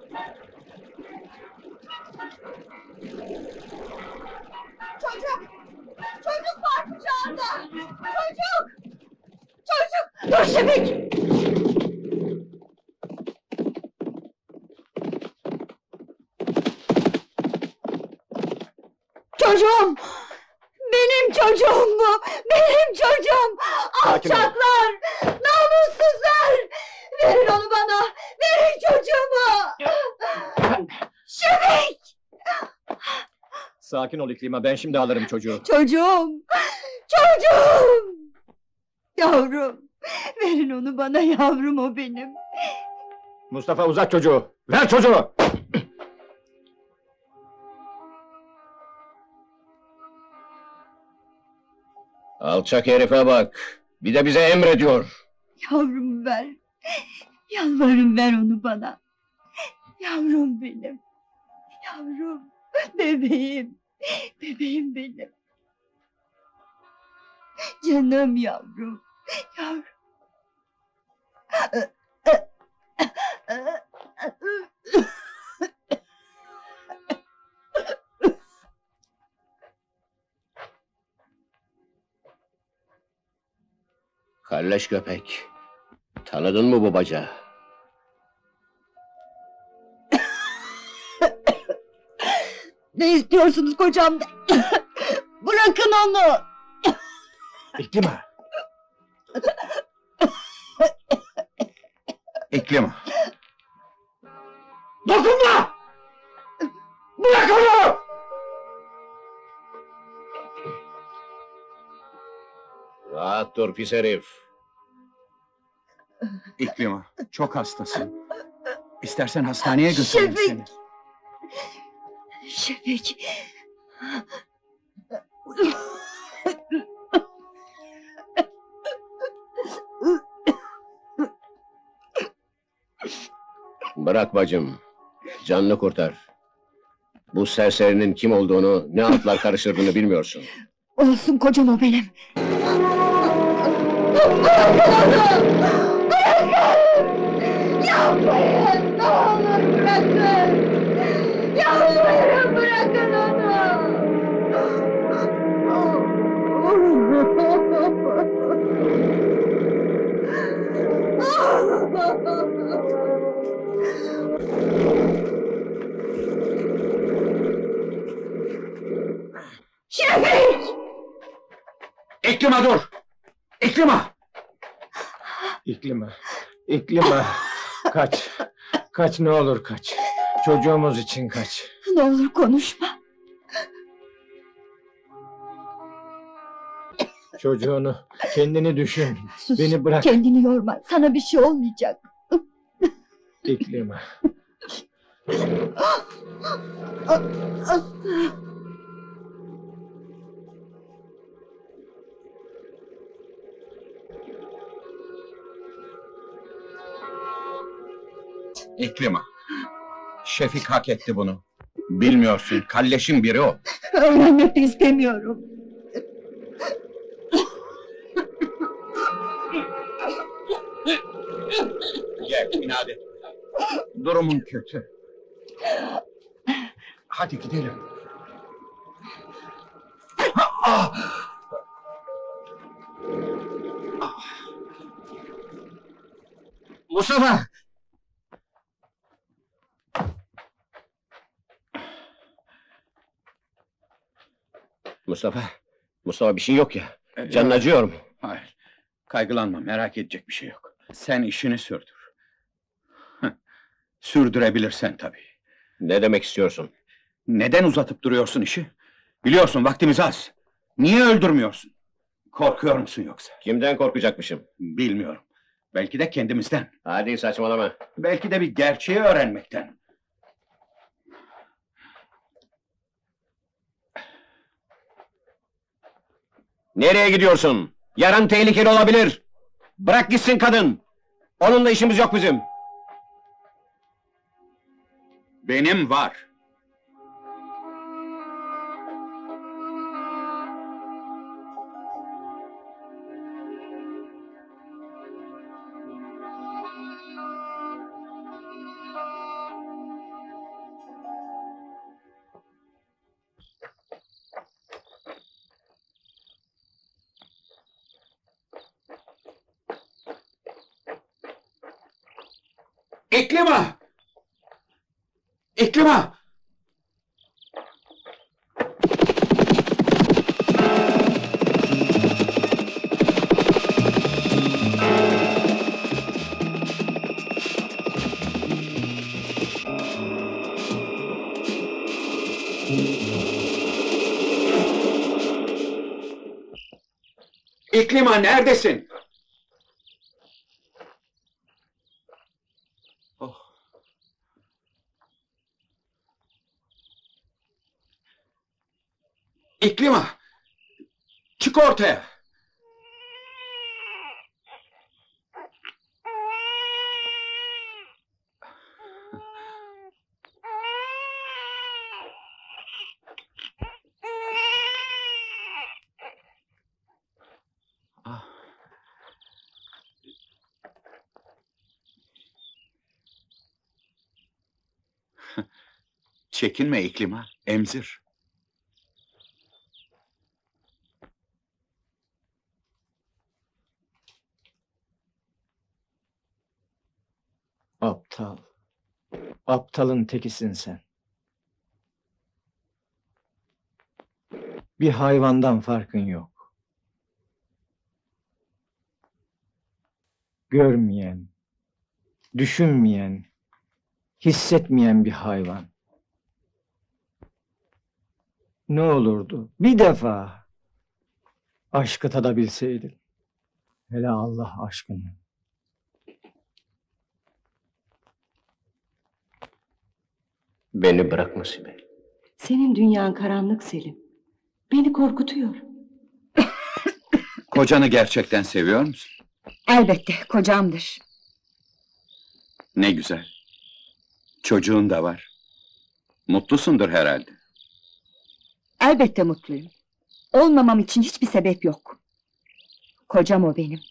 Çocuk! Çocuk var kucağında! Çocuk! Çocuk! Dur Şefik! Çocuğum! Benim çocuğum bu! Benim çocuğum! Sakin ol. Alçaklar! Namussuzlar! Verin onu bana! Verin çocuğumu! Şefik! Sakin ol İklima, ben şimdi alırım çocuğu. Çocuğum! Çocuğum! Yavrum! Verin onu bana yavrum, o benim! Mustafa uzat çocuğu! Ver çocuğu! Alçak herife bak. Bir de bize emrediyor. Yavrum ver! Yalvarırım, ver onu bana! Yavrum benim! Yavrum! Bebeğim! Bebeğim benim! Canım yavrum! Yavrum! Kalleş köpek. Tanıdın mı bu bacağı? Ne istiyorsunuz kocamdan? Bırakın onu! İklima! İklima! Dokunma! Bırak onu! Rahat dur pis herif. İklima, çok hastasın. İstersen hastaneye götüreyim Şefik! seni. Şefik! Bırak bacım. Canını kurtar. Bu serserinin kim olduğunu, ne altlar karıştırdığını bilmiyorsun. Olsun, kocam o benim! Bırakın onu! Bırakın! Yapmayın! Ne olur bırakın! Yalvarırım, bırakın onu! Şefik! İklima dur! İklima! İklima, İklima! Kaç! Kaç, ne olur kaç! Çocuğumuz için kaç! Ne olur konuşma! Çocuğunu, kendini düşün! Sus, Beni bırak! kendini yorma, sana bir şey olmayacak! İklima! İklima. Şefik hak etti bunu. Bilmiyorsun, kalleşin biri o. Öğrenmek de istemiyorum. Gel, inat etme. Durumun kötü. Hadi gidelim. Ah! Mustafa! Mustafa, Mustafa bir şey yok ya. Canın acıyor mu? Hayır, kaygılanma, merak edecek bir şey yok. Sen işini sürdür. Heh, sürdürebilirsen tabii. Ne demek istiyorsun? Neden uzatıp duruyorsun işi? Biliyorsun vaktimiz az. Niye öldürmüyorsun? Korkuyor musun yoksa? Kimden korkacakmışım? Bilmiyorum. Belki de kendimizden. Hadi saçmalama. Belki de bir gerçeği öğrenmekten. Nereye gidiyorsun? Yarın tehlikeli olabilir. Bırak gitsin kadın. Onunla işimiz yok bizim. Benim var. İklima! İklima! İklima neredesin? İklima! Çık ortaya! Çekinme İklima, emzir. Aptal. Aptalın tekisin sen. Bir hayvandan farkın yok. Görmeyen, düşünmeyen, hissetmeyen bir hayvan. Ne olurdu bir defa aşkı tadabilseydin. Hele Allah aşkına. Beni bırak Nasibe. Senin dünyan karanlık Selim. Beni korkutuyor. Kocanı gerçekten seviyor musun? Elbette kocamdır. Ne güzel. Çocuğun da var. Mutlusundur herhalde. Elbette mutluyum. Olmamam için hiçbir sebep yok. Kocam o benim.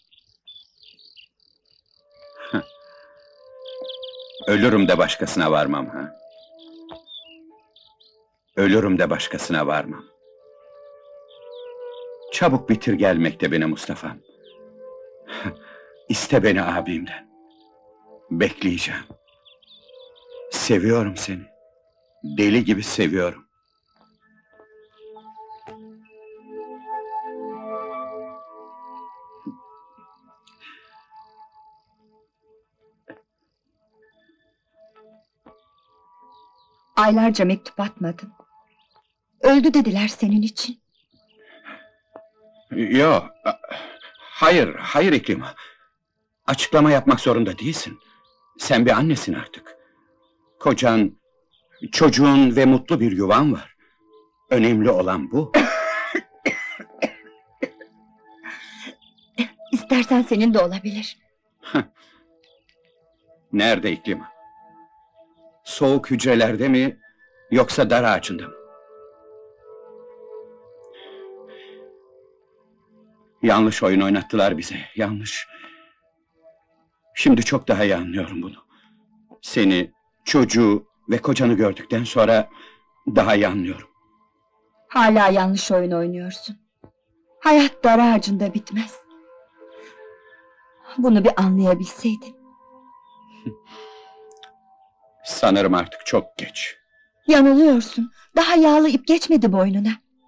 Ölürüm de başkasına varmam ha. Ölürüm de başkasına varmam. Çabuk bitir gel mektebine Mustafa'm. İste beni abimden. Bekleyeceğim. Seviyorum seni. Deli gibi seviyorum. Aylarca mektup atmadım. Öldü dediler senin için. Yo, hayır, hayır İklima. Açıklama yapmak zorunda değilsin. Sen bir annesin artık. Kocan, çocuğun ve mutlu bir yuvan var. Önemli olan bu. İstersen senin de olabilir. Nerede İklima? Soğuk hücrelerde mi, yoksa dar ağacında mı? Yanlış oyun oynattılar bize, yanlış. Şimdi çok daha iyi anlıyorum bunu. Seni, çocuğu ve kocanı gördükten sonra daha iyi anlıyorum. Hala yanlış oyun oynuyorsun. Hayat dar ağacında bitmez. Bunu bir anlayabilseydin. Sanırım artık çok geç. Yanılıyorsun. Daha yağlı ip geçmedi boynuna.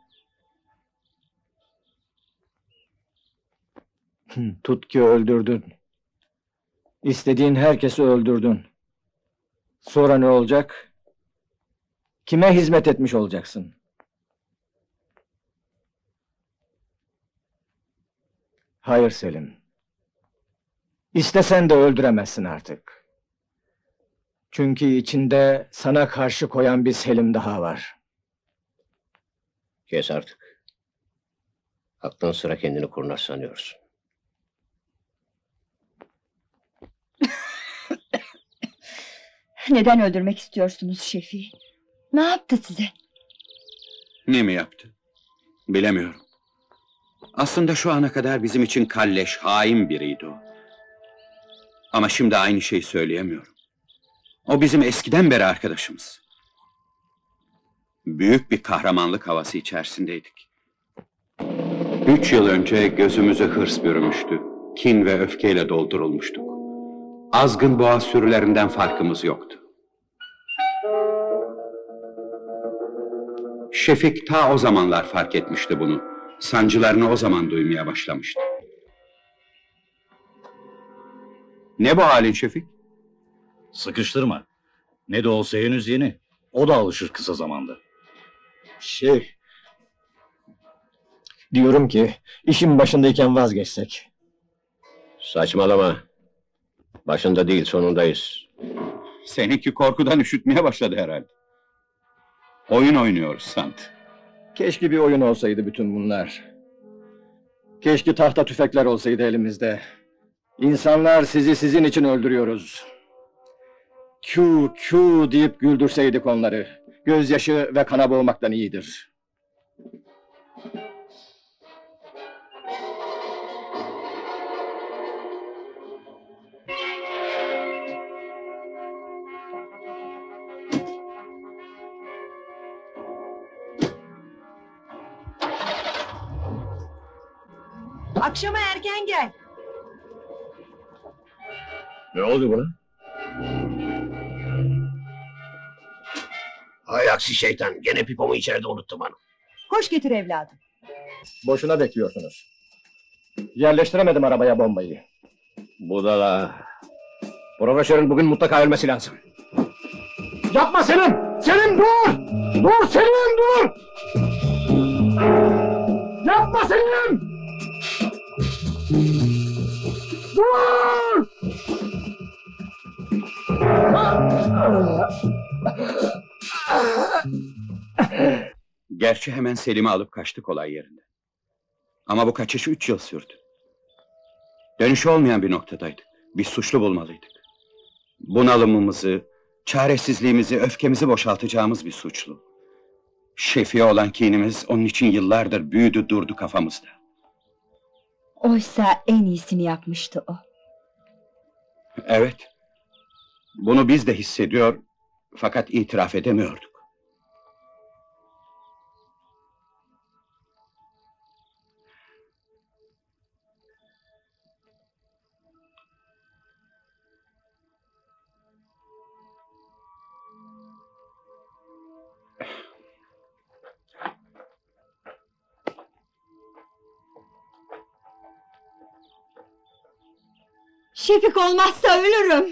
Tut ki öldürdün. İstediğin herkesi öldürdün. Sonra ne olacak? Kime hizmet etmiş olacaksın? Hayır Selim. İstesen de öldüremezsin artık. Çünkü içinde sana karşı koyan bir Selim daha var. Kes artık. Aklın sıra kendini kurnaz sanıyorsun. Neden öldürmek istiyorsunuz Şefik? Ne yaptı size? Ne mi yaptı? Bilemiyorum. Aslında şu ana kadar bizim için kalleş, hain biriydi o. Ama şimdi aynı şeyi söyleyemiyorum. O bizim eskiden beri arkadaşımız. Büyük bir kahramanlık havası içerisindeydik. Üç yıl önce gözümüzü hırs bürümüştü. Kin ve öfkeyle doldurulmuştuk. Azgın boğa sürülerinden farkımız yoktu. Şefik ta o zamanlar fark etmişti bunu. Sancılarını o zaman duymaya başlamıştı. Ne bu halin Şefik? Sıkıştırma. Ne de olsa henüz yeni. O da alışır kısa zamanda. Şey... Diyorum ki, işin başındayken vazgeçsek. Saçmalama. Başında değil, sonundayız. Seninki korkudan üşütmeye başladı herhalde. Oyun oynuyoruz sandı. Keşke bir oyun olsaydı bütün bunlar. Keşke tahta tüfekler olsaydı elimizde. İnsanlar sizi sizin için öldürüyoruz. Kü kü deyip güldürseydik onları. Gözyaşı ve kana boğmaktan iyidir. Akşama erken gel. Ne oldu buna? Hay aksi şeytan, gene pipomu içeride unuttum hanım. Koş getir evladım. Boşuna bekliyorsunuz. Yerleştiremedim arabaya bombayı. Budala. Profesörün bugün mutlaka ölmesi lazım. Yapma Selim! Selim dur! Dur Selim dur! Yapma Selim! Dur! Gerçi hemen Selim'i alıp kaçtık olay yerinde. Ama bu kaçış üç yıl sürdü. Dönüşü olmayan bir noktadaydık. Bir suçlu bulmalıydık. Bunalımımızı, çaresizliğimizi, öfkemizi boşaltacağımız bir suçlu. Şefi'ye olan kinimiz onun için yıllardır büyüdü durdu kafamızda. Oysa en iyisini yapmıştı o. Evet. Bunu biz de hissediyor, fakat itiraf edemiyorduk. Şefik olmazsa ölürüm.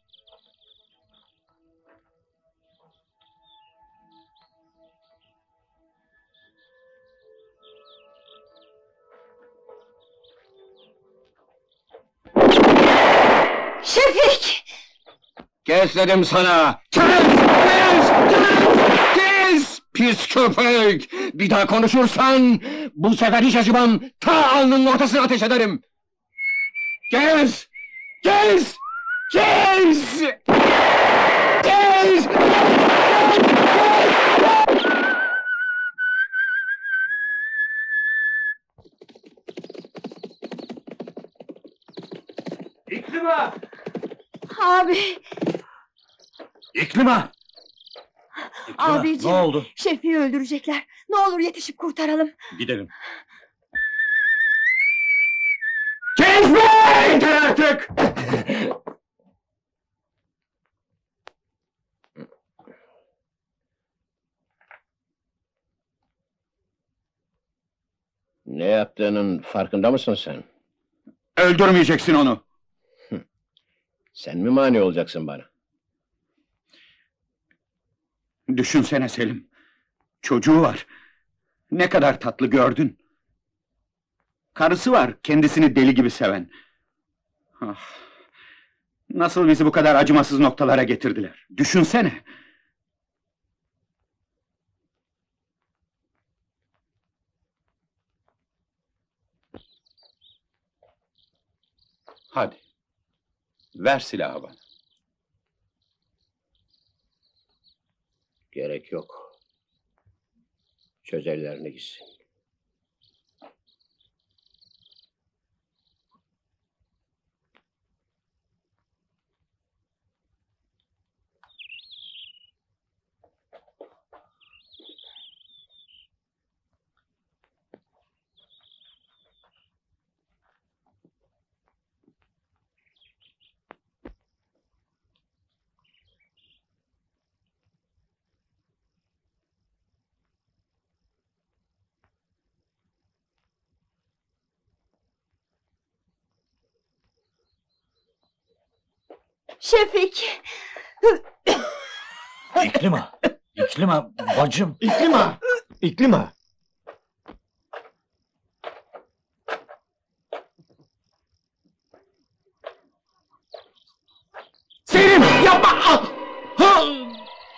Şefik! Kes dedim sana! Kes! Kes! Kes! Kes! Pis köpek! Bir daha konuşursan, bu sefer hiç acımam, ta alnının ortasına ateş ederim! Kes! Kes! Kes! Kes! Reis! İklima! Abi, İklima! abicim. Ne oldu? Şefi'yi öldürecekler. Ne olur yetişip kurtaralım. Gidelim. Kesme! Yeter artık! Ne yaptığının farkında mısın sen? Öldürmeyeceksin onu. Sen mi mani olacaksın bana? Düşünsene Selim. Çocuğu var. Ne kadar tatlı gördün. Karısı var, kendisini deli gibi seven. Ah, nasıl bizi bu kadar acımasız noktalara getirdiler? Düşünsene. Hadi. Ver silahı bana. Gerek yok. Çöz ellerini gitsin. Şefik! İklima! İklima, bacım! İklima! İklima! Selim! Yapma! Ah!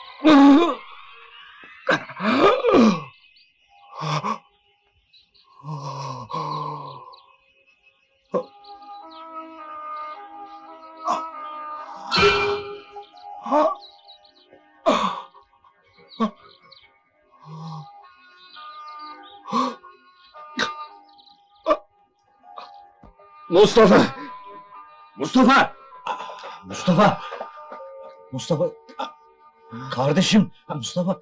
Mustafa! Mustafa! Mustafa! Mustafa! Kardeşim! Mustafa!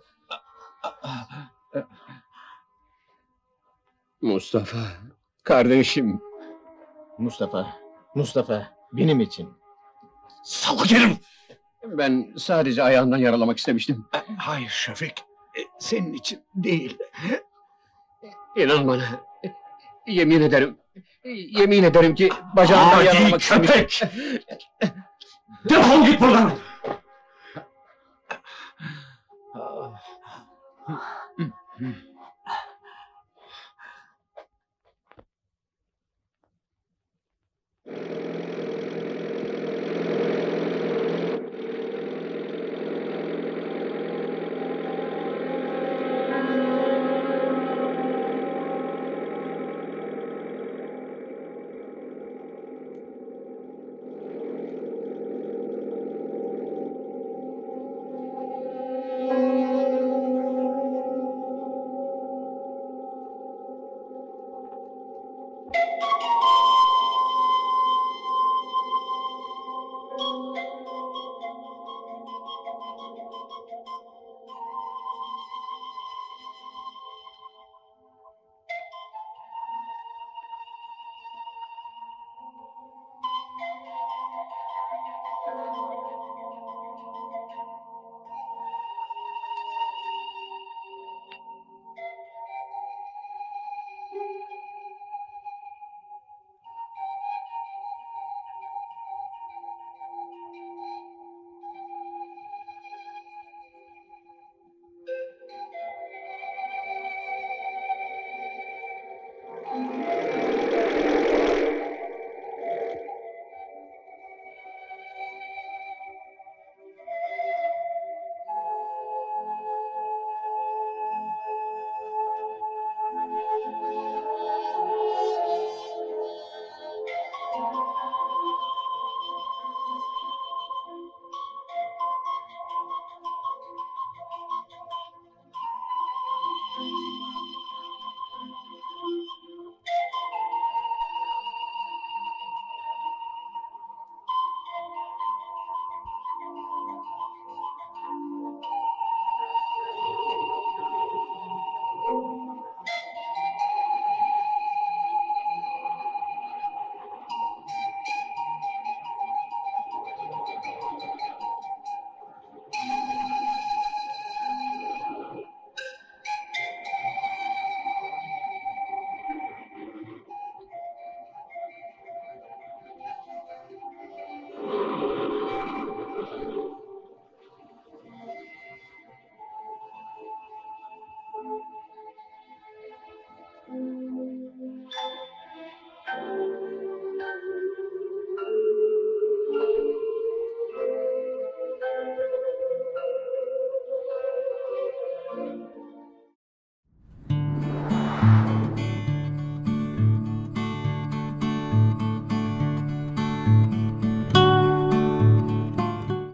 Mustafa, kardeşim. Mustafa, Mustafa, benim için. Salak herif! Ben sadece ayağından yaralamak istemiştim. Hayır Şefik, senin için değil. İnan bana. Yemin ederim. Yemin ederim ki bacağından Adi yaralamak istemiştim. köpek! Defol git buradan! Ah.